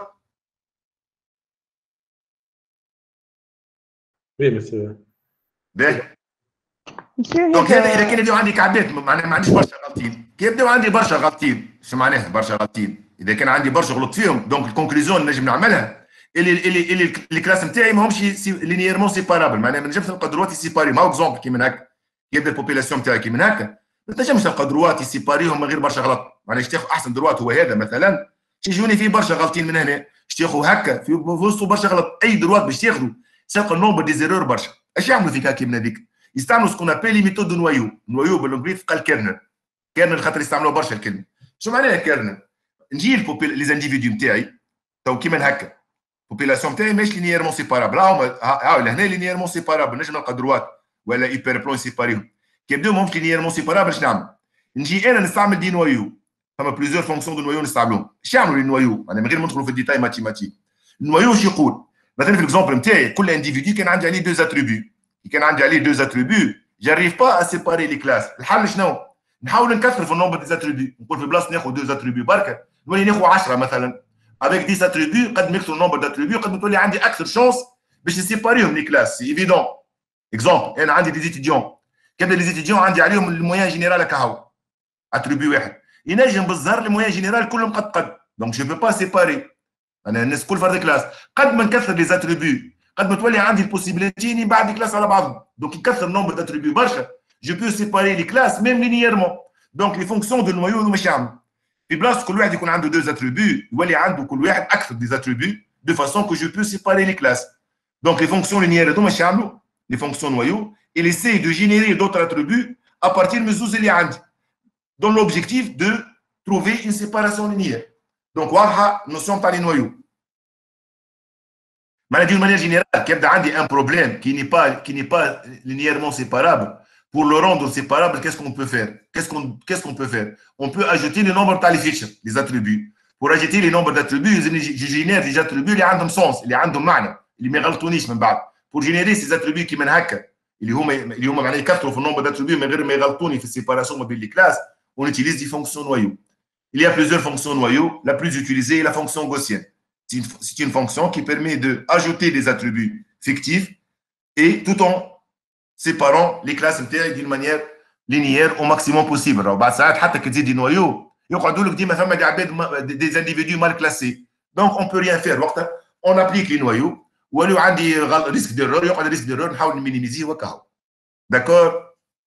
وي مسيو باهي دونك هذا اذا كان يبداو عندي كعبات معناها ما عنديش برشا غلطين كي يبداو عندي برشا غلطين شو معناها برشا غلطين اذا كان عندي برشا غلط فيهم دونك الكونكلوزيون نجم نعملها اللي اللي اللي الكلاس نتاعي ماهمش لينييرمون سيبارابل معناها ما نجمش نلقى دروات سيباري ما اكزومبل كي من هكا يبدا البوبيلاسيون نتاعي كي من هكا ما تنجمش تلقى دروات سيباريهم من غير برشا غلط معناها تاخذ احسن دروات هو هذا مثلا يجوني فيه برشا غلطين من هنا تاخذ هكا في وسطه برشا غلط اي دروات باش تاخذوا تلقى النومبر دي زيرور برشا اش يعملوا فيك كي من هذيك يستعملوا سكون ابيلي ميثود نوايو نوايو بالانجليزي قال كيرنل كيرنل خاطر يستعملوا برشا الكلمه شو معناها كيرنل نجي لي زانديفيديو نتاعي تو كيما هكا البوبيلاسيون نتاعي ماهيش لينييرمون سيبارابل هاو لهنا لينييرمون سيبارابل نجم نلقى دروات ولا ايبر بلون سيباريهم كي يبداو ماهمش لينييرمون سيبارابل اش نعمل نجي انا نستعمل دي نوايو فما بليزيور فونكسيون دو نوايو نستعملوهم اش يعملوا لي نوايو انا من غير ما ندخلوا في الديتاي ماتيماتيك النوايو اش يقول مثلا في الاكزومبل نتاعي كل انديفيديو كان عندي عليه دو اتريبيو كان عندي عليه دو اتريبيو جاريف با ا سيباري لي كلاس الحل شنو نحاول نكثر في النومبر دي اتريبيو نقول في بلاصه ناخذ دو اتريبيو بركه نولي ناخذ عشرة مثلا افيك عشرة اتريبيو قد ما يكثر النومبر داتريبيو قد ما تولي عندي اكثر شانس باش نسيباريهم لي كلاس سي ايفيدون اكزومبل انا عندي دي ستوديون كيبدا لي زيتيديون عندي عليهم المويان جينيرال هكا هو اتريبيو واحد ينجم بالظهر المويان جينيرال كلهم قد قد دونك جو بو با سيباري انا الناس كل فرد كلاس قد ما نكثر لي زاتريبيو قد ما تولي عندي البوسيبيليتي اني بعد كلاس على بعضهم دونك يكثر نومبر داتريبيو برشا جو بو سيباري لي كلاس ميم لينييرمون دونك لي فونكسيون دو النويو هذوما ماشي يعملوا في بلاصه كل واحد يكون عنده دو زاتريبيو يولي عنده كل واحد اكثر دي زاتريبيو دو فاسون كو جو بو سيباري لي كلاس دونك لي فونكسيون لينيير هذوما ماشي يعملوا لي فونكسيون نويو il essaie de générer d'autres attributs à partir de زوز اللي عندي dans l'objectif de trouver une séparation linéaire. Donc, واضحة notion تاع les noyaux. Mais d'une manière générale, كيبدا عندي un problème qui n'est pas qui n'est pas linéairement séparable. Pour le rendre séparable, qu'est-ce qu'on peut faire? Qu'est-ce qu'on qu'est-ce qu'on peut faire? On peut ajouter le nombre تاع les features, les attributs. Pour ajouter les nombres d'attributs, je génère des attributs اللي عندهم sens, اللي عندهم معنى, اللي ما يغلطونيش من بعد. Pour générer ces attributs qui من هكا اللي هما اللي هما معناها يكثروا في النومبر d'attributs من غير ما يغلطوني في السيباراسيون ما بين les classes. On utilise des fonctions noyaux. Il y a plusieurs fonctions noyaux. La plus utilisée est la fonction gaussienne. C'est une, c'est une fonction qui permet d'ajouter des attributs fictifs et tout en séparant les classes d'une manière linéaire au maximum possible. Alors, بعد ساعات حتى كي تزيد دي نويو يقعدوا لك ديما ثما عباد des individus mal classés. Donc on peut rien faire وقتها. On applique les noyaux. ولو عندي risque d'erreur يقعد risque d'erreur نحاول نمينيميزيه وكاهو. D'accord?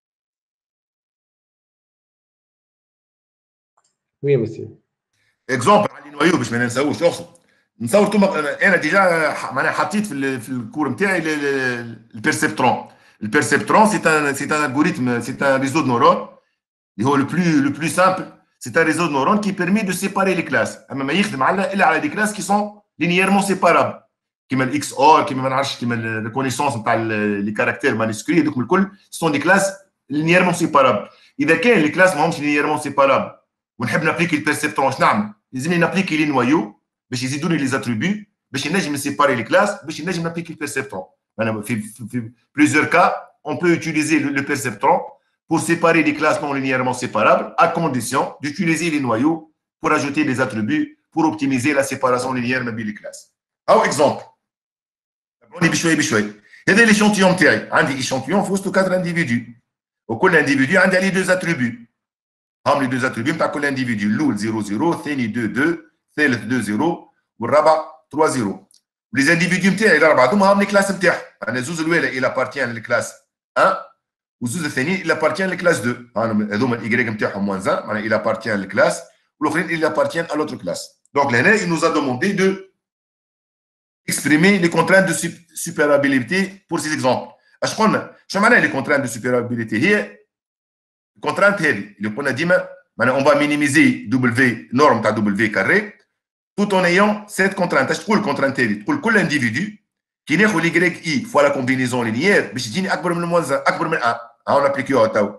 Oui, monsieur. اكزومبل على النويو باش ما ننساوش اقصد نصور توما انا ديجا معناها حطيت في في الكور نتاعي البيرسبترون البيرسبترون سي ان سي ان الغوريثم سي ان ريزو دو نورون اللي هو لو بلو لو بلو سامبل سي ان ريزو دو نورون كي بيرمي دو سيباري لي كلاس اما ما يخدم على الا على دي كلاس كي سون لينييرمون سيبارابل كيما الاكس اور كيما ما نعرفش كيما الريكونيسونس نتاع لي كاركتير مانسكري هذوك الكل سون دي كلاس لينييرمون سيبارابل اذا كان لي كلاس ماهمش لينييرمون سيبارابل ونحب نابليكي البيرسبترون اش نعمل؟ لازمني نابليكي لي نويو باش يزيدوني لي زاتريبيو باش نجم نسيباري لي كلاس باش نجم نابليكي البيرسبترون. انا في في بليزيور كا اون بو يوتيليزي لو بيرسبترون pour séparer les classes non linéairement séparables à condition d'utiliser les noyaux pour ajouter des attributs pour optimiser la séparation linéaire ما بين les classes. او exemple نبني بشوي بشوي هذا ليشونتيون تاعي عندي ايشونتيون في وسط quatre individus وكل انديفيدو عندي عليه deux attributs هم لي دوز اتريبيو نتاع كل انديفيدو الاول صفر صفر الثاني اثنين اثنين الثالث اثنين صفر والرابع ثلاثة صفر لي زانديفيدو نتاعي الاربعه هذوما هم لي كلاس نتاعهم انا زوز الاولى الى بارتيان للكلاس واحد وزوز الثانيين الى بارتيان للكلاس اثنين هذوما الايكغيك نتاعهم موان واحد معناها الى بارتيان للكلاس والاخرين الى بارتيان ا لوتر كلاس دونك لهنا il nous a demandé de exprimer les contraintes de supérabilité pour ces exemples. اش قلنا؟ شنو معناها les contraintes de supérabilité؟ هي الكونترانت هذه اللي قلنا ديما معناها اون با مينيميزي دبليو نورم تاع دبليو كاري tout en ayant cette contrainte. اش تقول الكونترانت هذه؟ تقول كل انديفيدو كي ناخذ ليكغيك اي فوا لا كومبينيزون لينيير باش يجيني اكبر من موان اكبر من واحد هاو نابليكيوها تو.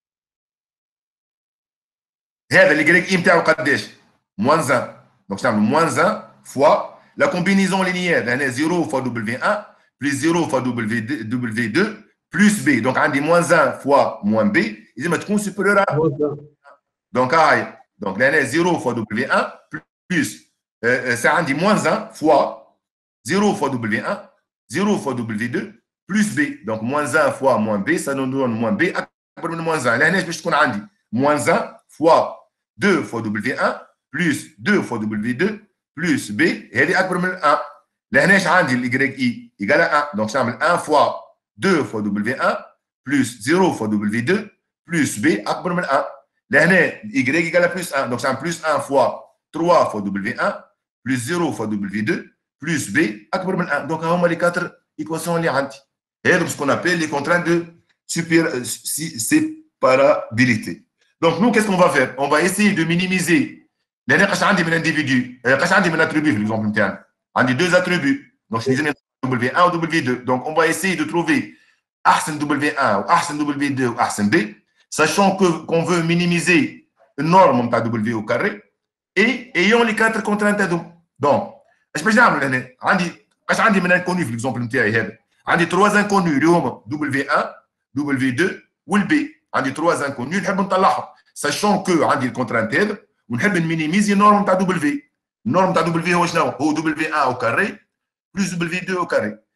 هذا ليكغيك اي نتاعو قداش؟ موان واحد دونك تعمل موان واحد فوا لا كومبينيزون لينيير هنا صفر فوا دبليو واحد بلس صفر فوا دبليو اثنين بلس بي دونك عندي موان واحد فوا موان بي لازم تكون سوبيريور ا دونك هاي دونك لهنا صفر فوا دبليو واحد بلس سي عندي موان واحد فوا صفر فوا دبليو واحد صفر فوا دبليو اثنين بلس بي دونك موان واحد فوا موان بي سا نون موان بي اكبر من موان واحد لهنا باش تكون عندي موان واحد فوا اثنين فوا دبليو واحد بلس اثنين فوا دبليو اثنين بلس بي هذه اكبر من واحد لهناش عندي الايكغيك اي ايكال واحد دونك نعمل واحد فوا اثنين فوا دبليو واحد بلس صفر فوا دبليو اثنين بلس بي اكبر من واحد لهنا ايكغيك ايكال بلس واحد دونك نعمل بلس واحد فوا ثلاثة فوا دبليو واحد بلس صفر فوا دبليو اثنين بلس بي اكبر من واحد دونك هما لي كاتر ايكواسيون اللي عندي هذو سكون ابيل لي كونترانت دو سوبر séparabilité. Donc nous qu'est-ce qu'on va faire? On va essayer de minimiser لهنا قاش عندي من انديفيدو قاش عندي من اتريبيو في ليكزومبل نتاعنا عندي deux attributs donc je disais دبليو واحد و دبليو اثنين donc on va essayer de trouver احسن دبليو واحد واحسن دبليو اثنين واحسن B sachant que qu'on veut minimiser une norme نتاع دبليو au carré et ayant les quatre contraintes هذوما donc اش باش نعمل هنا عندي قاش عندي من انكوني في ليكزومبل نتاعي هذا عندي trois انكوني اللي هما دبليو واحد دبليو اثنين والبي عندي trois انكوني نحب نطلعهم sachant que عندي الكونترانت هذا ونحب نمينيميزي النورم تاع دبليو النورم تاع دبليو هو شنو هو دبليو واحد au carré plus دبليو اثنين au carré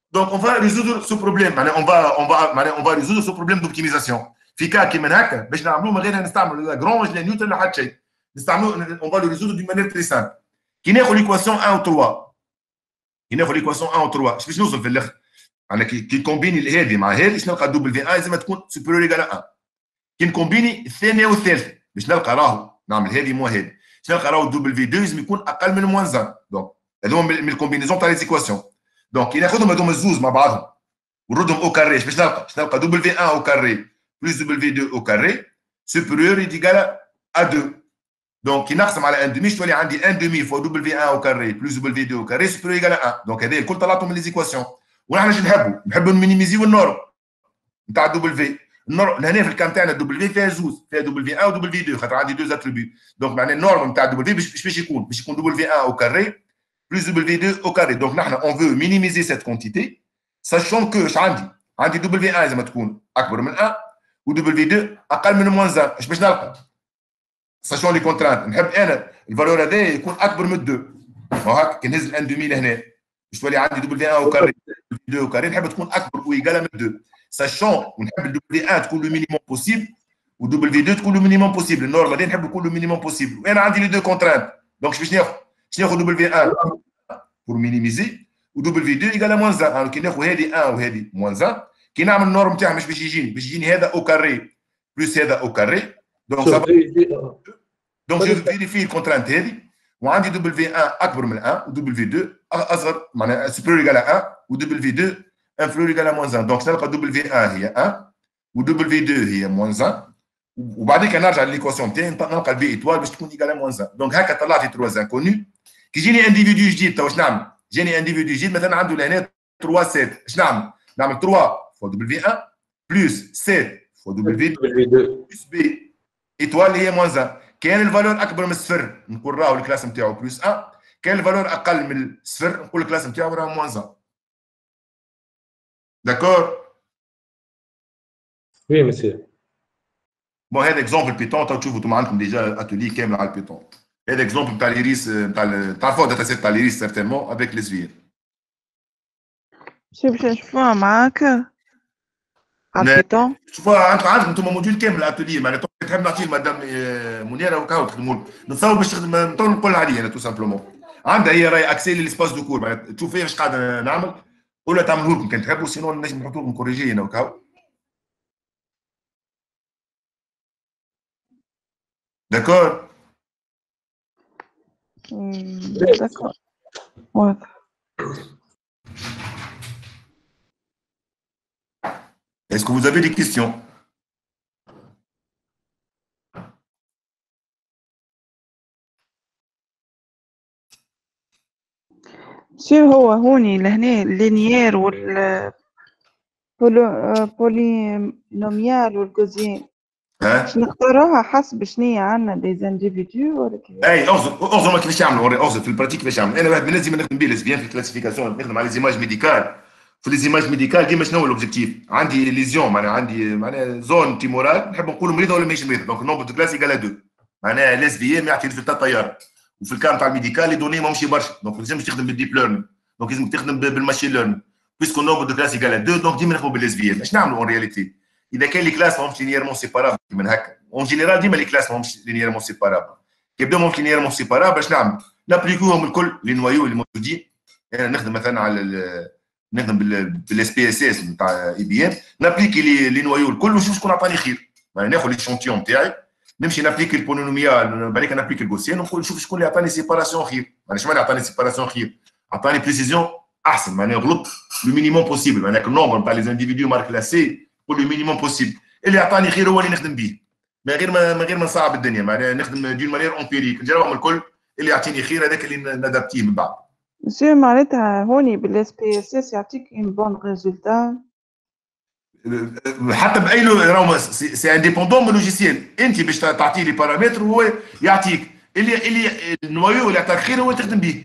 Donc, on va résoudre ce problème. On va, on va, on va résoudre ce problème d'optimisation. في كا كي من هكا باش نعملوه من غير نستعملوا لا جرانج لا نيوتن لا حتى شيء. نستعملوا on va le résoudre d'une manière très simple. كي ناخذ l'équation un ou trois. كي ناخذ l'équation un ou trois. باش نوصل في الاخر. انا كي كي كومبيني هذه مع هذه باش نلقى دبليو في لازم تكون سوبيريور ايكال واحد. كي نكومبيني الثانيه والثالثه باش نلقى راهو نعمل هذه مو هذه. باش نلقى راهو دبليو في اثنين لازم يكون اقل من موان واحد. دونك هذوما من الكومبينيزون تاع ليزيكواسيون. دونك كي ناخذهم هذوما الزوز مع بعضهم ونردهم او كاري باش نلقى باش نلقى دبليو في واحد او كاري plus W deux au carré supérieur est égal à deux. Donc, qui نقسم على un demi, je dois aller un demi fois W un au carré plus W deux au carré supérieur égal à un. Donc, هذا الكل طلعتهم من ليزيكواسيون. ونحن شنو نحبوا؟ نحبوا نمينيميزيو النورم نتاع W. النورم هنا في الكام تاعنا W فيها زوز، فيها W un و W deux خاطر عندي deux attributs. Donc, معناها النورم نتاع W باش باش يكون؟ باش يكون W un au carré plus W deux au carré. Donc, نحن on veut minimiser cette quantité, sachant que اش عندي؟ عندي W un لازم تكون أكبر من واحد. و دبليو اثنين اقل من موان واحد. اش باش نلقى؟ ساشون لي كونترانت نحب انا الفالور هذا يكون اكبر من اثنين. هو هكا كي نهز الان دومي لهنا باش تولي عندي دبليو واحد او كاري دبليو او كاري نحب تكون اكبر ويجال من اثنين. ساشون ونحب الدبليو واحد تكون لو مينيموم بوسيبل و دبليو اثنين تكون لو مينيموم بوسيبل. النورم هذا نحب يكون لو مينيموم بوسيبل وانا عندي لي دو كونترانت. دونك باش ناخذ باش ناخذ دبليو واحد بور مينيميزي و دبليو اثنين يجال موان واحد. كي ناخذ هذه واحد وهذه موان واحد كي نعمل النورم تاعها مش باش يجيني باش يجيني هذا او كاري بلس هذا او كاري. دونك ça va. دونك جو فيريفي الكونترانت هذه وعندي دبليو واحد اكبر من واحد و دبليو اثنين اصغر معناها سوبيريور ايكال واحد و دبليو اثنين انفيريور ايكال موان واحد. دونك نلقى دبليو واحد هي واحد و دبليو اثنين هي موان واحد وبعدين كي نرجع لليكواسيون تاعي نلقى البي ايتوال باش تكون ايكال موان واحد. دونك هكا طلعت لي تروا انكوني. كي يجيني انديفيدو جديد تو واش نعمل؟ جاني انديفيدو جديد مثلا عنده لهنا تروا سبعة. اش نعمل؟ نعمل تروا فوا دبليو واحد plus sept fois W plus B étoile هي موان واحد. كان الفالور اكبر من الصفر نقول راهو الكلاس نتاعو بلس واحد. كان الفالور اقل من الصفر نقول الكلاس نتاعو راهو موان واحد. داكور؟ وي مسير. بون هذا اكزومبل بيتون تو تشوفوا انتم عندكم ديجا اتولي كامل على البيتون. هذا اكزومبل نتاع ليريس نتاع تعرفوا داتا سيت تاع ليريس سيرتينمون افيك لي سفير. شي باش نشوفوها معاك على البيتون. شوفوا عندكم عندكم انتم موديول كامل الاتولي معناتها تحب نعطيه لمدام منيره وكاو تخدموا نتصور باش تخدم نطول نقول عليه انا تو سامبلومون. عندها هي راهي اكسي للسباس دو كور معناتها تشوف فيها اش قاعد نعمل ولا تعملوا لكم كان تحبوا سينون نجم نحطوا لكم كوريجي هنا وكاو. داكور؟ داكور واضح. Est-ce que vous avez des questions? شو هو هوني لهنا اللينيير وال بولينوميال والجوزيان باش نختاروها حسب شنيا عندنا دي زانديفيدو ولا كيفاش؟ اي اغزر اغزر كيفاش يعملوا اغزر في البراتيك كيفاش يعملوا. انا واحد من الناس ديما نخدم به ليزبيان في الكلاسيفيكاسيون نخدم على ليزيماج ميديكال. في ليزيماج ميديكال ديما شنو هو الاوبجيكتيف؟ عندي ليزيون معناها عندي معناها زون تيمورال نحب نقول مريضه ولا ماهيش مريضه. دونك نومبر دو كلاس ايكال اثنين معناها ليس بي ام يعطي ريزلتات طياره. وفي الكام تاع الميديكال لي دوني ماهمش برشا دونك ما لازمش تخدم بالديب ليرنينغ. دونك لازم تخدم بالماشين ليرنينغ بيسكو نومبر دو كلاس ايكال اثنين. دونك ديما نخدموا بالليس بي ام. اش نعملوا اون رياليتي؟ اذا كان لي كلاس ماهمش لينييرمون سيبارابل من هكا اون جينيرال ديما لي كلاس ماهمش لينييرمون سيبارابل. كي يبداو ماهمش لينييرمون سيبارابل اش نعمل؟ نابليكوهم الكل لي نوايو اللي موجودين. انا نخدم مثلا على نخدم بالاس بي اس اس نتاع اي بي ام نابليكي لي لي نوايو الكل ونشوف شكون عطاني خير. يعني ناخذ ليشونتيون تاعي نمشي نابليكي البولينوميال بعديك نابليكي الغوسيان ونقول نشوف شكون اللي عطاني سيباراسيون خير. معناها شمال عطاني سيباراسيون خير؟ عطاني بريسيزيون احسن معناها غلط لو مينيموم بوسيبل. معناها النومبر نتاع لي زانديفيدو مارك كلاسي نقول لو مينيموم بوسيبل. اللي عطاني خير هو اللي نخدم به من غير ما من غير ما نصعب الدنيا. معناها نخدم دون مانيير امبيريك نجربهم الكل اللي يعطيني خير هذاك اللي نادبتيه من بعد. شو معناتها هوني بالاس بي اس اس يعطيك ان بون ريزولتا حتى باي راهو سي انديبوندون من لوجيسيال. انت باش تعطيه لي بارامتر وهو يعطيك اللي اللي النوايو اللي يعطيك خير هو تخدم به.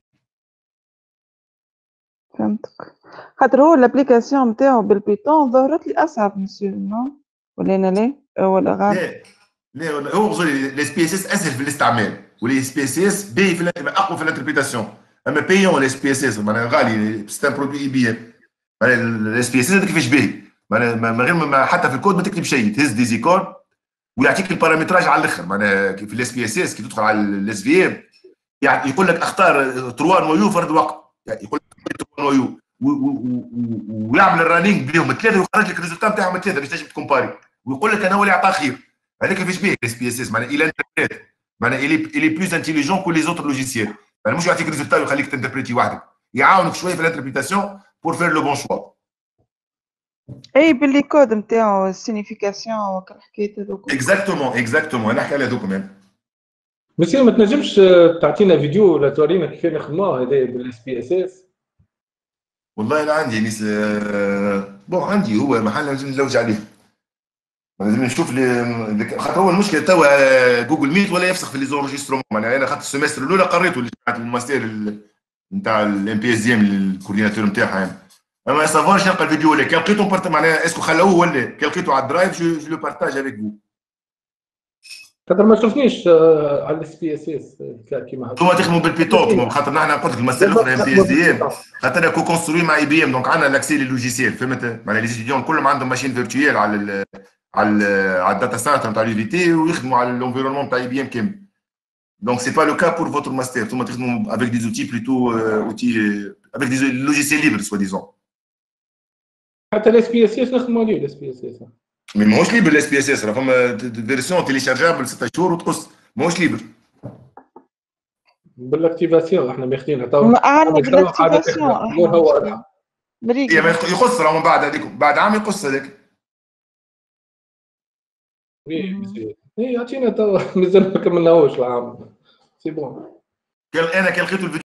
فهمتك. خاطر هو الابليكاسيون نتاعو بالبيتون ظهرت لي اصعب مسيو نو ولا انا لا ولا غلط؟ لا لا هو الاس بي اس اس اسهل في الاستعمال والاس بي اس اس باهي في اقوى في الانتربريتاسيون. اما بايون الاس بي اس اس معناها غالي سي ان برودوي اي بي ام الاس بي اس اس هذا كيفاش باهي من غير ما حتى في الكود ما تكتب شيء، تهز دي زيكون ويعطيك البارامتراج على الاخر. معناها في الاس بي اس اس كي تدخل على الاس في ام يقول لك اختار ثلاثة نويو فرد وقت، يقول لك ثلاثة نويو ويعمل الرانينج بهم الثلاثه ويخرج لك الريزلت نتاعهم الثلاثه باش تنجم تكومباري ويقول لك انا هو اللي عطاه خير. هذا كيفاش باهي الاس بي اس اس معناها الى انتربريت معناها الي الي بلوز انتيليجون كو لي زوتر لوجيسيال. معناها مش يعطيك ريزلت ويخليك تنتربريتي وحدك، يعاونك شويه في الانتربريتاسيون بور فير لو بون شوا. اي باللي كود نتاعو السينيفيكاسيون وكل حكايه هذوك. اكزاكتومون اكزاكتومون انا نحكي على هذوك كمان. مسير ما تنجمش تعطينا فيديو ولا تورينا كيف نخدموه هذا بالاس بي اس اس؟ والله لا عندي نس بون عندي هو محل لازم نلوج عليه، لازم نشوف خاطر هو المشكله توا جوجل ميت ولا يفسخ في لي زونجسترومون. معناها انا خاطر السيمستر الاولى قريته اللي تاع الماستر نتاع الام بي اس دي ام الكورديناتور نتاعها، اما سافوارش نلقى الفيديو ولا كان لقيته بارت معناها اسكو خلوه ولا كان لقيته على الدرايف جو لو بارتاج افيك فو. خاطر ما شفنيش على الاس بي اس اس كيما هكا. انتوما تخدموا بالبيتون خاطر نحن قلت لك المساله الاخرى ام بي اس دي ام خاطر كو كونستروي مع اي بي ام دونك عندنا لاكسي للوجيسيال فهمت. معناها لي ستوديون كلهم عندهم ماشين فيرتويال على ال على ال على الداتا سنتر نتاع اليو في تي ويخدموا على الانفيرونمون نتاع اي بي ام كامل. دونك سي با لو كا بور فوتر ماستر. انتوما تخدموا افيك دي زوتي بلوتو اوتي افيك دي لوجيسيال ليبر سوا ديزون. حتى الاس بي اس اس نخدموا عليه الاس بي اس اس. مي ماهوش ليبر الاس بي اس اس راه فما فيرسيون تيليشارجابل ستة شهور وتقص ماهوش ليبر. بالاكتيفاسيون احنا ماخذينها تو. عندنا بالاكتيفاسيون هو هي يقص راه من بعد هذيك بعد عام يقص هذاك. وي اي عطينا تو مازال ما كملناهوش العام سي بون. انا كان لقيت الفيديو